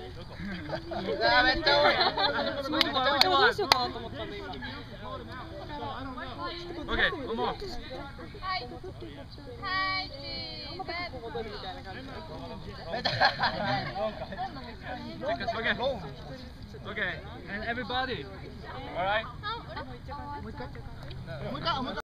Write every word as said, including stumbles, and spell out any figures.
あめっちゃ多い。 でもどうしようかなと思ったんで今。 オッケー、もう。 はい。はい、チーズ。 Okay. Okay. And everybody. All right.